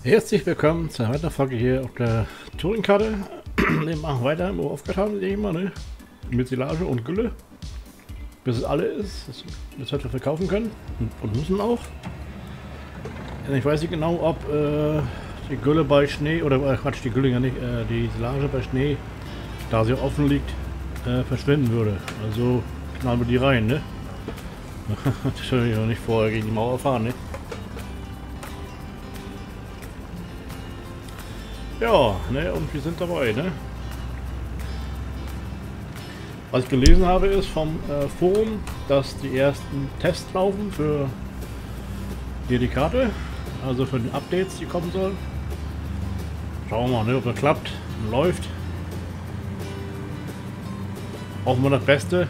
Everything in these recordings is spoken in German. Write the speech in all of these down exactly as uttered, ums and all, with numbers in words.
Herzlich willkommen zur weiteren Folge hier auf der Touringkarte. Wir machen weiter, wo wir aufgehört haben, denke ich mal, ne? Mit Silage und Gülle. Bis es alle ist, dass wir es heute verkaufen können und, und müssen auch. Und ich weiß nicht genau, ob äh, die Gülle bei Schnee, oder äh, Quatsch, die Gülle ja nicht, äh, die Silage bei Schnee, da sie offen liegt, äh, verschwinden würde. Also knallen wir die rein, ne? Das stelle ich noch nicht vorher gegen die Mauer fahren, ne? Ja, ne, und wir sind dabei, ne? Was ich gelesen habe, ist vom äh, Forum, dass die ersten Tests laufen für hier die Karte, also für die Updates, die kommen sollen. Schauen wir mal, ne, ob das klappt und läuft. Hoffen wir das Beste.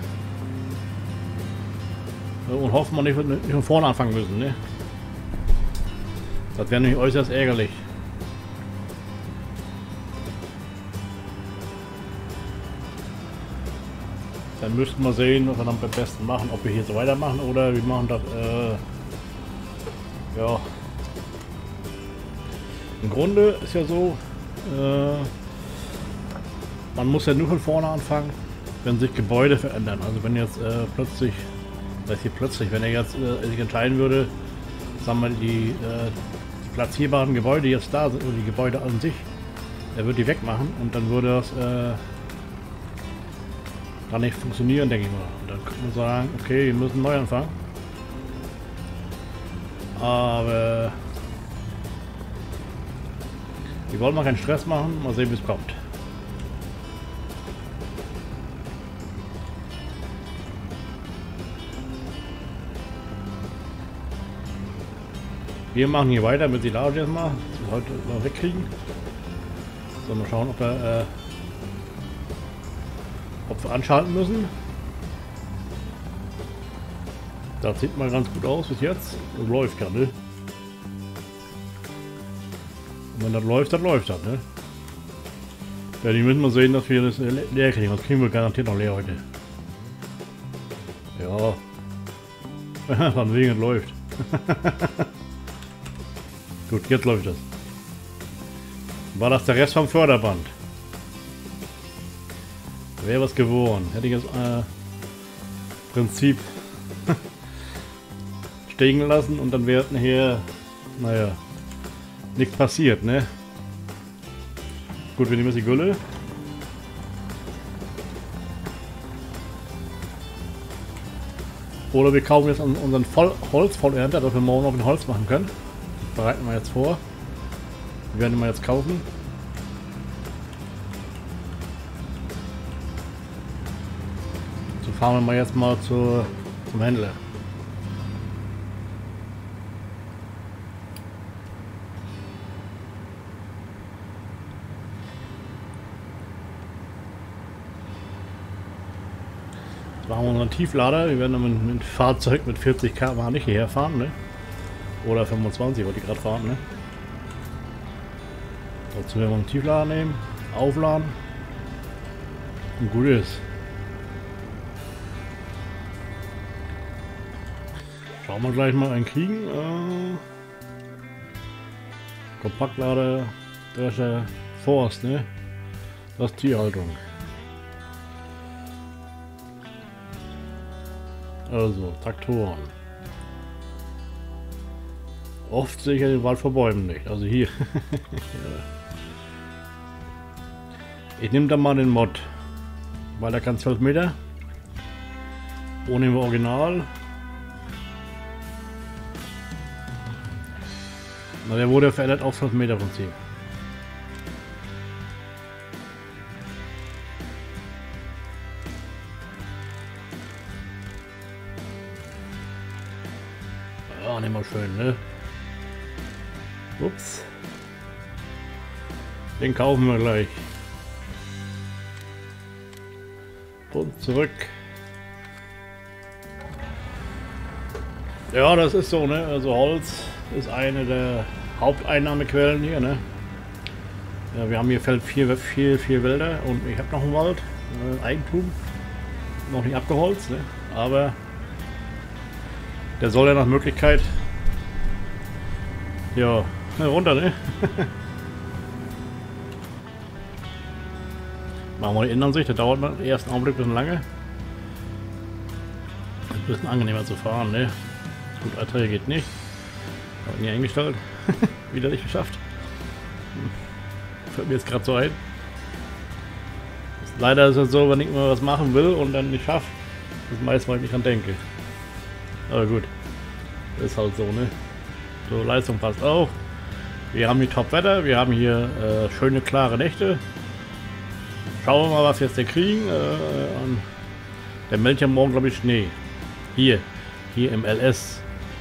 Und hoffen wir nicht, nicht von vorne anfangen müssen, ne? Das wäre nämlich äußerst ärgerlich. Dann müssten wir sehen, was wir dann beim besten machen, ob wir hier so weitermachen oder wir machen das, äh, ja. Im Grunde ist ja so, äh, man muss ja nur von vorne anfangen, wenn sich Gebäude verändern. Also wenn jetzt äh, plötzlich, das heißt hier plötzlich, wenn er jetzt äh, sich entscheiden würde, sagen wir die, äh, die platzierbaren Gebäude, die jetzt da sind, oder die Gebäude an sich, er würde die wegmachen und dann würde das, äh, kann nicht funktionieren, denke ich mal. Und dann könnte man sagen, okay, wir müssen neu anfangen. Aber wir wollen mal keinen Stress machen, mal sehen, wie es kommt. Wir machen hier weiter mit Silage erstmal, dass wir heute mal wegkriegen. So, mal schauen, ob wir äh, ob wir anschalten müssen. Das sieht mal ganz gut aus bis jetzt. Das läuft ja, ne? Und wenn das läuft, dann läuft das, ne? Ja, die müssen wir sehen, dass wir das leer kriegen. Das kriegen wir garantiert noch leer heute. Ja. Von wegen, es läuft. Gut, jetzt läuft das. War das der Rest vom Förderband? Wäre was geworden. Hätte ich das äh, Prinzip stehen lassen und dann wäre hier, naja, nichts passiert, ne? Gut, wir nehmen jetzt die Gülle. Oder wir kaufen jetzt unseren Voll Holz Vollernter, dass wir morgen noch ein Holz machen können. Das bereiten wir jetzt vor. Wir werden ihn mal jetzt kaufen. Fahren wir mal jetzt mal zu, zum Händler. Jetzt machen wir unseren Tieflader. Wir werden mit einem Fahrzeug mit vierzig Kilometer pro Stunde nicht hierher fahren, ne? Oder fünfundzwanzig, wollte ich gerade fahren, ne? Dazu werden wir einen Tieflader nehmen, aufladen und gut ist. Schauen wir gleich mal einen kriegen. Äh, Kompaktlader, Drescher, Forst, ne? Das ist Tierhaltung. Also, Traktoren. Oft sehe ich ja den Wald vor Bäumen nicht. Also hier. Ja. Ich nehme dann mal den Mod. Weil der kann zwölf Meter. Ohne im Original. Na, der wurde verändert auf zwölf Meter Prinzip. Ja, nicht mal schön, ne? Ups. Den kaufen wir gleich. Und zurück. Ja, das ist so, ne? Also Holz ist eine der Haupteinnahmequellen hier, ne? Ja, wir haben hier Feld vier, vier, vier Wälder und ich habe noch einen Wald, äh, Eigentum, noch nicht abgeholzt, ne? Aber der soll ja nach Möglichkeit, ja, runter, ne? Machen wir die Innenansicht, das dauert im ersten Augenblick ein bisschen lange. Ein bisschen angenehmer zu fahren, ne? Gut, Erträge geht nicht. Hab ich nie eingestellt. Wieder nicht geschafft. Fällt mir jetzt gerade so ein. Leider ist es so, wenn ich mal was machen will und dann nicht schaffe, das meist mal nicht dran denke. Aber gut, ist halt so, ne? So, Leistung passt auch. Wir haben hier Top-Wetter, wir haben hier äh, schöne, klare Nächte. Schauen wir mal, was wir jetzt hier kriegen. Äh, der meldet ja morgen, glaube ich, Schnee. Hier, hier im L S.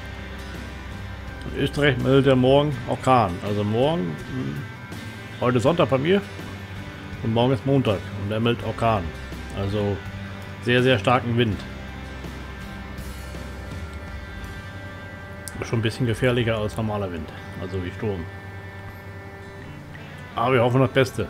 In Österreich meldet er morgen Orkan. Also morgen, mh, heute Sonntag bei mir und morgen ist Montag und er meldet Orkan. Also sehr, sehr starken Wind. Schon ein bisschen gefährlicher als normaler Wind, also wie Sturm. Aber wir hoffen das Beste.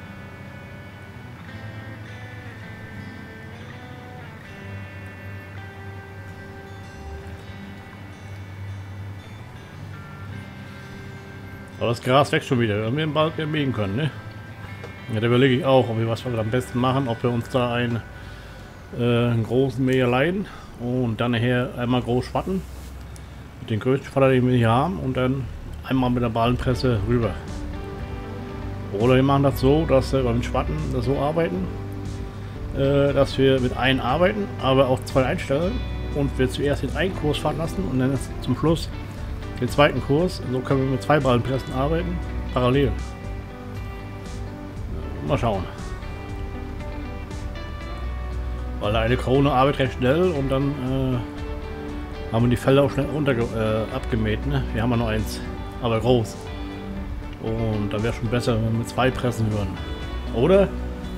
Aber das Gras wächst schon wieder, wenn wir bald mähen können, ne? Ja, da überlege ich auch, ob wir was wir am besten machen, ob wir uns da einen, äh, einen großen Mäher leihen und dann nachher einmal groß schwatten. Mit den größten Spatter, den wir hier haben, und dann einmal mit der Ballenpresse rüber. Oder wir machen das so, dass wir beim Schwatten das so arbeiten, äh, dass wir mit einem arbeiten, aber auch zwei einstellen und wir zuerst den einen Kurs fahren lassen und dann zum Schluss den zweiten Kurs. So können wir mit zwei Ballenpressen arbeiten, parallel. Mal schauen. Weil eine Krone arbeitet recht schnell und dann äh, haben wir die Felder auch schnell runter äh, abgemäht. Ne? Wir haben ja nur eins, aber groß. Und da wäre schon besser, wenn wir mit zwei pressen würden. Oder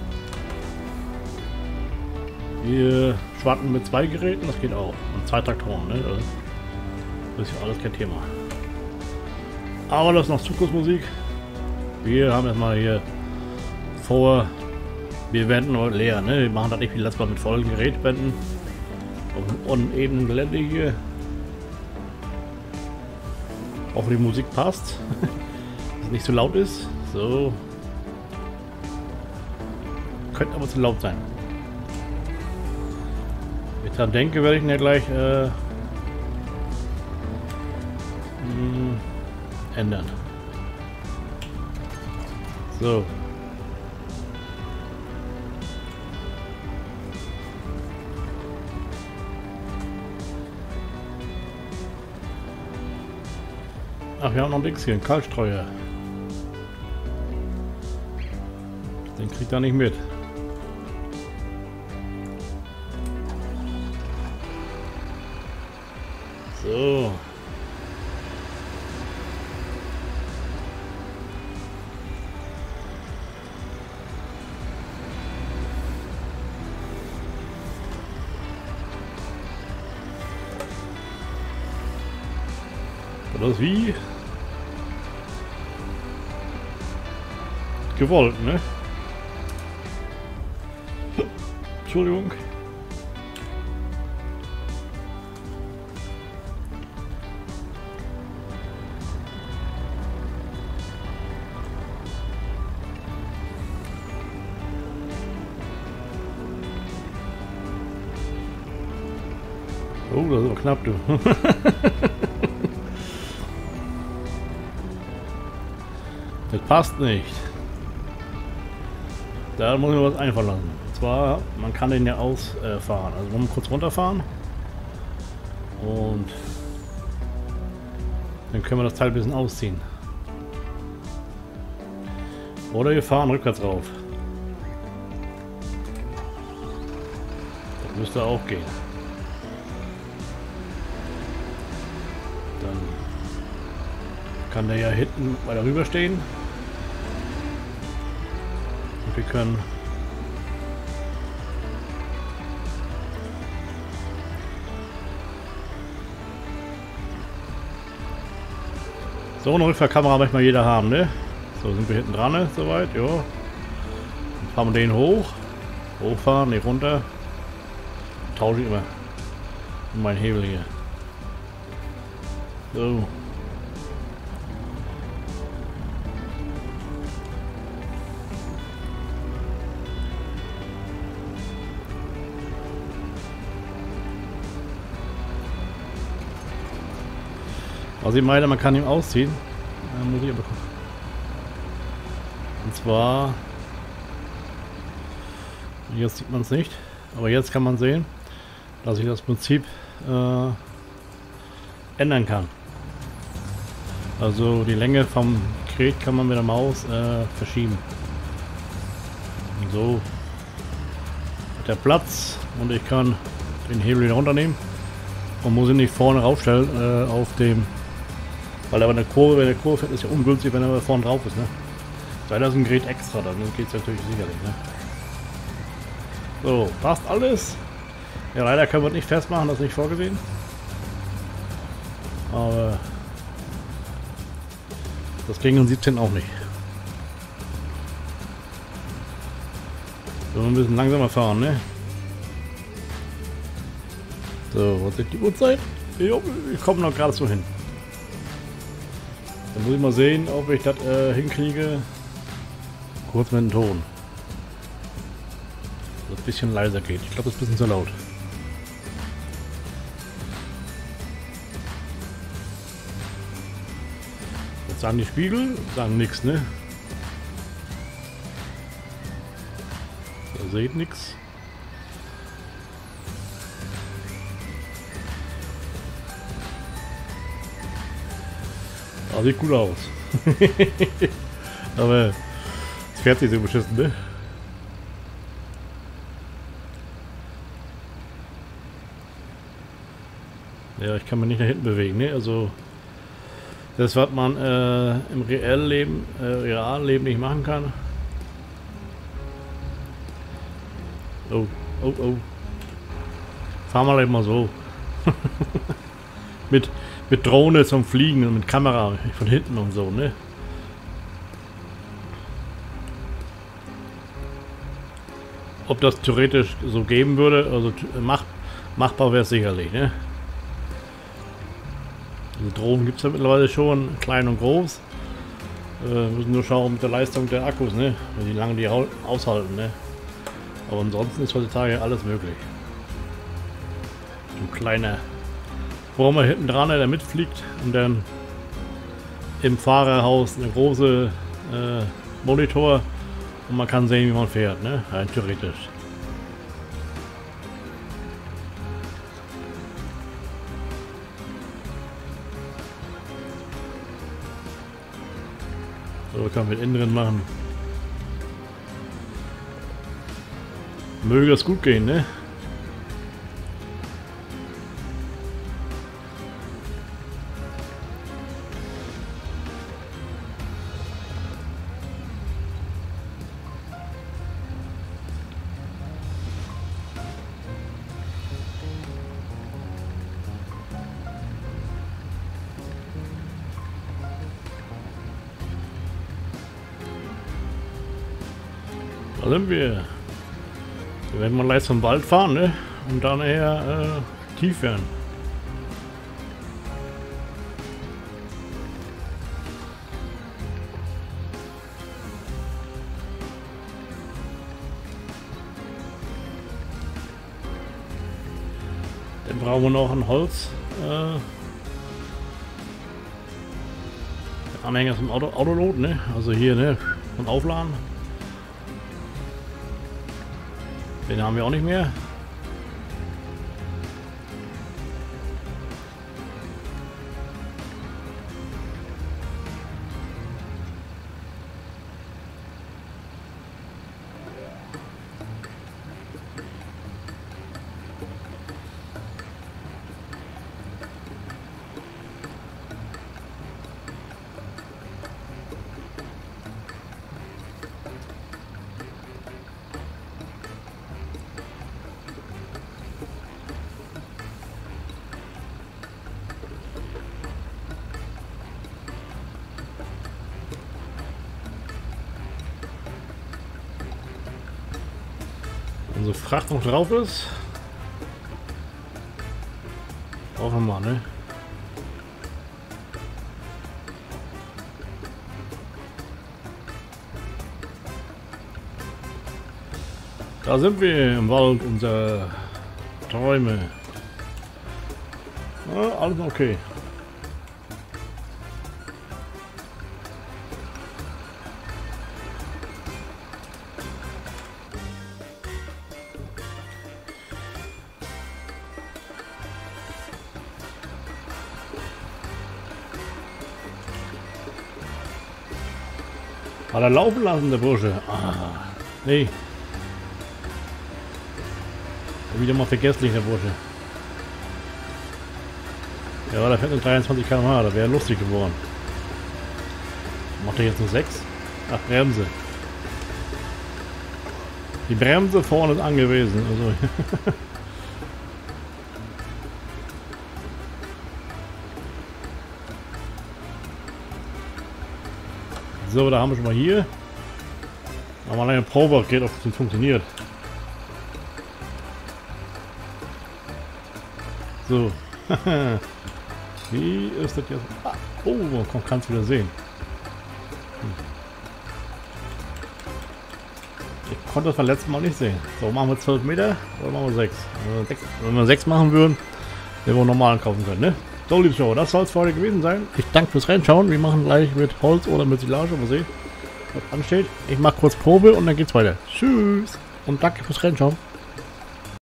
wir schwatten mit zwei Geräten, das geht auch. Und zwei Traktoren, ne? Das ist ja alles kein Thema. Aber das ist noch Zukunftsmusik. Wir haben erstmal hier vor, wir wenden heute leer, ne? Wir machen das nicht wie letztes Mal mit vollen Gerätwänden. Auf einem unebenen Gelände hier. Hoffentlich die Musik passt. Dass es nicht so laut ist. So. Könnte aber zu laut sein. Wenn ich dran denke, werde ich ihn ja gleich äh, mh, ändern. So. Ach, wir haben noch nichts hier, einen Kaltstreuer. Den kriegt er nicht mit. So. Das ist wie gewollt, ne? Entschuldigung. Oh, das ist aber knapp, du. Das passt nicht. Da muss ich mir was einfallen lassen. Und zwar, man kann den ja ausfahren. Also wollen wir kurz runterfahren. Und dann können wir das Teil ein bisschen ausziehen. Oder wir fahren rückwärts rauf. Das müsste auch gehen. Dann kann der ja hinten weiter rüber stehen. Und wir können so eine Rückfahrkamera möchte jeder haben, ne? So sind wir hinten dran, ne? Soweit, ja. Dann fahren wir den hoch, hochfahren, nicht runter. Tausche ich immer meinen Hebel hier. So. Also ich meine, man kann ihn ausziehen. Da muss ich aber gucken. Und zwar... Jetzt sieht man es nicht. Aber jetzt kann man sehen, dass ich das Prinzip äh, ändern kann. Also die Länge vom Gerät kann man mit der Maus äh, verschieben. Und so hat der Platz und ich kann den Hebel wieder runternehmen und muss ihn nicht vorne raufstellen äh, auf dem, weil er bei der Kurve, wenn der Kurve fährt, ist ja ungünstig, wenn er vorne drauf ist. Ne? Sei das ein Gerät extra, dann geht es natürlich sicherlich. Ne? So, passt alles. Ja, leider können wir es nicht festmachen, das ist nicht vorgesehen. Aber das ging um siebzehn auch nicht. So, wir müssen langsamer fahren, ne? So, was ist die Uhrzeit? Jo, ich komme noch gerade so hin. Dann muss ich mal sehen, ob ich das äh, hinkriege. Kurz mit dem Ton. Dass es ein bisschen leiser geht. Ich glaube, das ist ein bisschen zu laut. Jetzt sagen die Spiegel, sagen nichts, ne? Ihr seht nichts. Ah, sieht gut aus. Aber es fährt sich so beschissen, ne? Ja, ich kann mich nicht nach hinten bewegen, ne? Also das, was man äh, im reellen Leben, äh, realen Leben nicht machen kann. Oh, oh, oh. Fahren wir gleich mal so. mit, mit Drohne zum Fliegen und mit Kamera von hinten und so, ne? Ob das theoretisch so geben würde, also mach, machbar wäre es sicherlich, ne? Also Drohnen gibt es ja mittlerweile schon, klein und groß. Äh, müssen nur schauen mit der Leistung der Akkus, ne? Wie lange die aushalten, ne? Aber ansonsten ist heutzutage alles möglich. Ein kleiner Wurm hinten dran, der mitfliegt und dann im Fahrerhaus eine große äh, Monitor und man kann sehen, wie man fährt, ne? Rein theoretisch. So kann man mit innen drin machen. Möge es gut gehen, ne? Da sind wir. Wir werden mal gleich zum Wald fahren, ne? Und dann eher äh, tief werden. Dann brauchen wir noch ein Holz. Äh, Anhänger zum Auto, Autolot, ne? Also hier, ne? Zum Aufladen. Den haben wir auch nicht mehr. Unsere Fracht noch drauf ist. Brauchen wir mal, ne? Da sind wir im Wald unserer Träume. Ja, alles okay. Hat er laufen lassen, der Bursche. Ah, nee. Wieder mal vergesslich, der Bursche. Ja, da fährt eine dreiundzwanzig Kilometer pro Stunde, da wäre lustig geworden. Macht er jetzt nur sechs? Ach, Bremse. Die Bremse vorne ist angewiesen. Also. So, da haben wir schon mal hier. Aber mal eine Probe geht, ob es funktioniert. So. Wie ist das jetzt? Ah, oh, man kann es wieder sehen. Hm. Ich konnte das beim letzten Mal nicht sehen. So, machen wir zwölf Meter oder machen wir sechs? Wenn wir sechs machen würden, den wir normal kaufen können, ne? So, liebe Show, das soll es für heute gewesen sein. Ich danke fürs Reinschauen. Wir machen gleich mit Holz oder mit Silage, mal sehen, was ansteht. Ich mache kurz Probe und dann geht's weiter. Tschüss und danke fürs Reinschauen.